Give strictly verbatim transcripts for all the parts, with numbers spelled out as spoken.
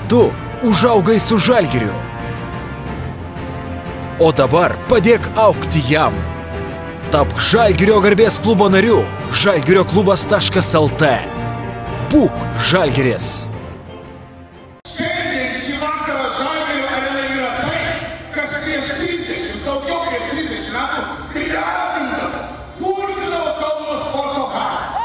Tu užaugai su Žalgiriu. O dabar padėk augti jam. Tapk Žalgirio garbės klubo nariu. žalgirio klubas taškas el tė. Būk Žalgiris. Šiandien šį vakarą Žalgirio arena yra tai, kas prieš trisdešimt, daugiau prieš trisdešimt metų triabindavo, purtindavo Kauno sporto halę.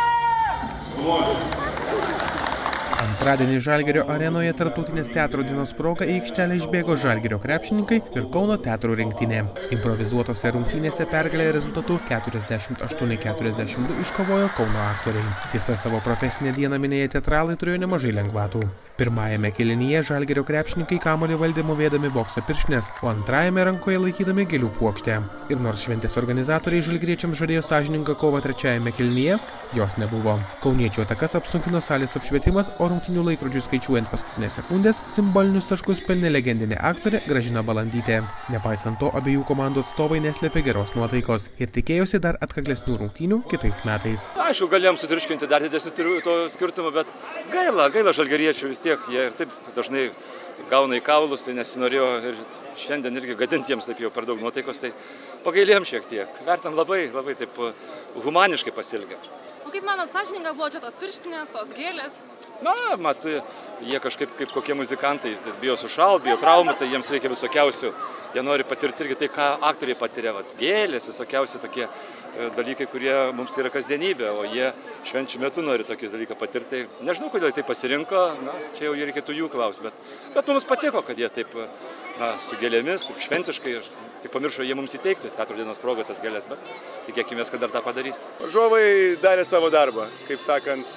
Antradienį Žalgirio arenoje tarptautinės teatro dienos proga į aikštelę išbėgo Žalgirio krepšininkai ir Kauno teatro rinktinė. Improvizuotose rungtynėse pergalę rezultatu keturiasdešimt aštuoni keturiasdešimt du iškovojo Kauno aktoriai. Visą savo profesinę dieną minėję teatralai turėjo nemažai lengvatų. Pirmajame kėlinyje Žalgirio krepšininkai kamuolį valdė mūvėdami bokso pirštines, o antrajame rankoje laikydami gėlių puokštę. Ir nors šventės organizatoriai žalgiriečiams žadėjo sąžiningą kovą trečiajame kėlinyje, jos nebuvo. Kauniečių atakas apsunkino salės apšvietimas, o rungtynių laikrodžių skaičiuojant paskutinės sekundės, simbolinius taškus pelnė legendinė aktorė Gražina Balandytė. Nepaisant to, abiejų komandų atstovai neslėpė geros nuotaikos ir tikėjosi dar atkaklesnių rungtynių kitais metais. Aišku, galėjom sutriuškinti dar didesnių to skirtumų, bet gaila, gaila žalgiriečių vis tiek, jie ir taip dažnai gauna į kaulus, tai nesinorėjo ir šiandien irgi gadinti jiems taip jau per daug nuotaikos, tai pagailėjom šiek tiek. Vertam labai, labai taip humaniškai pasielgė. O kaip manot, sąžininga buvo čia tos pirštinės, tos gėlės? Na, mat, jie kažkaip kaip kokie muzikantai bijo sušalt, bijo traumų, tai jiems reikia visokiausių. Jie nori patirti irgi tai, ką aktoriai patiria, vat, gėlės, visokiausi tokie dalykai, kurie mums tai yra kasdienybė, o jie švenčių metu nori tokį dalyką patirti. Nežinau, kodėl tai pasirinko, na, čia jau reikėtų jų klausti, bet, bet mums patiko, kad jie taip, na, su gėlėmis, taip šventiškai, tik pamiršo jie mums įteikti teatro dienos proga tas gėlės, bet tikėkimės, kad dar tą padarys. Varžovai darė savo darbą, kaip sakant,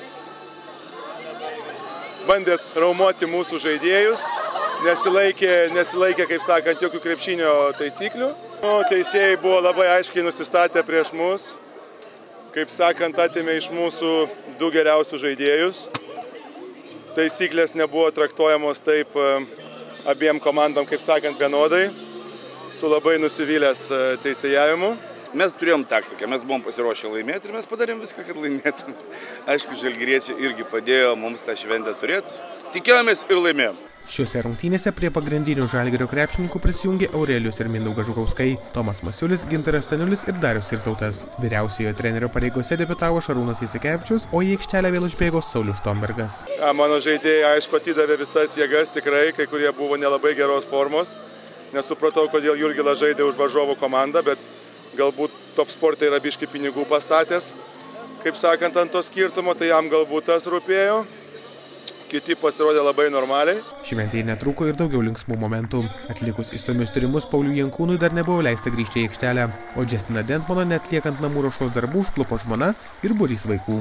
bandė traumuoti mūsų žaidėjus, nesilaikė, nesilaikė, kaip sakant, jokių krepšinio taisyklių. Nu, teisėjai buvo labai aiškiai nusistatę prieš mus, kaip sakant, atėmė iš mūsų du geriausius žaidėjus. Taisyklės nebuvo traktuojamos taip abiem komandom, kaip sakant, vienodai, su labai nusivylęs teisėjavimu. Mes turėjom taktiką, mes buvom pasiruošę laimėti ir mes padarėm viską, kad laimėtum. Aišku, žalgiriečiai irgi padėjo mums tą šventę turėti. Tikėjomės ir laimėjom. Šiuose rungtynėse prie pagrindinių Žalgirio krepšininkų prisijungė Aurelijus ir Mindaugas Žukauskai, Tomas Masiulis, Gintaras Staniulis ir Darius Irtautas. Vyriausiojo trenerio pareigose debiutavo Šarūnas Jasikevičius, o į aikštelę vėl išbėgo Saulius Štombergas. Ja, mano žaidėjai, aišku, atidavė visas jėgas tikrai, kai kurie buvo nelabai geros formos. Nesupratau, kodėl Jurgilas žaidė už varžovų komandą, bet galbūt Top Sportai yra biški pinigų pastatęs, kaip sakant, ant to skirtumo, tai jam galbūt tas rūpėjo. Kiti pasirodė labai normaliai. Šventėje netrūko ir daugiau linksmų momentų. Atlikus išsamius tyrimus, Pauliui Jankūnui dar nebuvo leista grįžti į aikštelę, o Džestiną Dentmaną neatliekant namų ruošos darbų užklupo žmona ir būrys vaikų.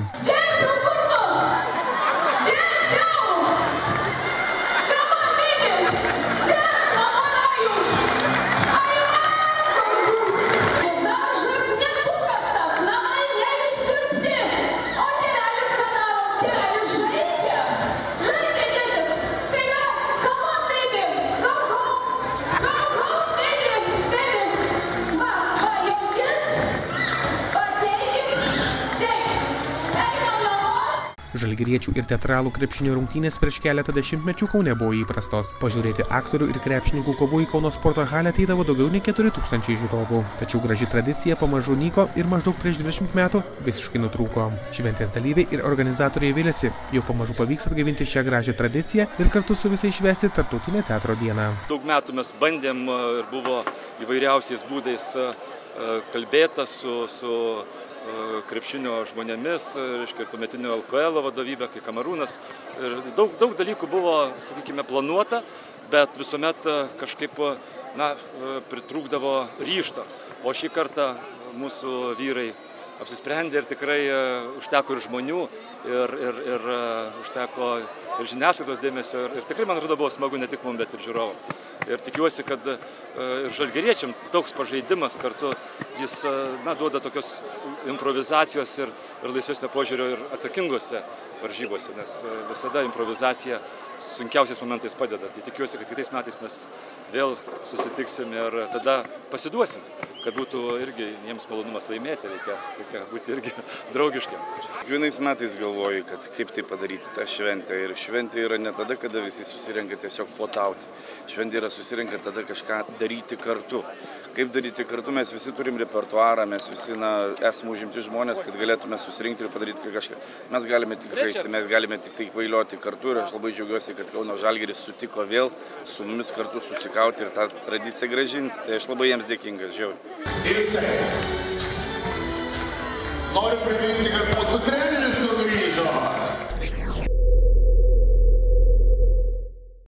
Žalgiriečių ir teatralų krepšinio rungtynės prieš keletą dešimtmečių Kaune buvo įprastos. Pažiūrėti aktorių ir krepšininkų kovų į Kauno sporto halę ateidavo daugiau nei keturi tūkstančiai žiūrovų. Tačiau graži tradicija pamažu nyko ir maždaug prieš dvidešimt metų visiškai nutrūko. Šventės dalyviai ir organizatoriai viliasi, jau pamažu pavyks atgaivinti šią gražią tradiciją ir kartu su visais švęsti tarptautinę teatro dieną. Daug metų mes bandėm ir buvo įvairiausiais būdais kalbėta su, su krepšinio žmonėmis, ir tuometinio L K L vadovybė, kai Kamerūnas. Daug, daug dalykų buvo, sakykime, planuota, bet visuomet kažkaip, na, pritrūkdavo ryžto. O šį kartą mūsų vyrai apsisprendė ir tikrai užteko ir žmonių, ir, ir, ir užteko ir žiniasklaidos dėmesio. Ir, ir tikrai, man atrodo, buvo smagu ne tik mums, bet ir žiūrovam. Ir tikiuosi, kad ir žalgiriečiam toks pažaidimas kartu, jis, na, duoda tokios improvizacijos ir, ir laisvesnio požiūrio ir atsakingose varžybose, nes visada improvizacija sunkiausiais momentais padeda. Tai tikiuosi, kad kitais metais mes vėl susitiksim ir tada pasiduosim. kad būtų irgi jiems malonumas laimėti, reikia, reikia būti irgi draugiškiam. Kiekvienais metais galvoju, kad kaip tai padaryti tą šventę. Ir šventė yra ne tada, kada visi susirenka tiesiog potauti. Šventė yra susirenka tada kažką daryti kartu. Kaip daryti kartu, mes visi turim repertuarą, mes visi na, esame užimti žmonės, kad galėtume susirinkti ir padaryti kažką. Mes galime tik žaisti, mes galime tik tai kvailioti kartu ir aš labai džiaugiuosi, kad Kauno Žalgiris sutiko vėl su mumis kartu susikauti ir tą tradiciją grąžinti. Tai aš labai jiems dėkingas, žiauriai. Ir taip. Noriu priminti, kad mūsų treneris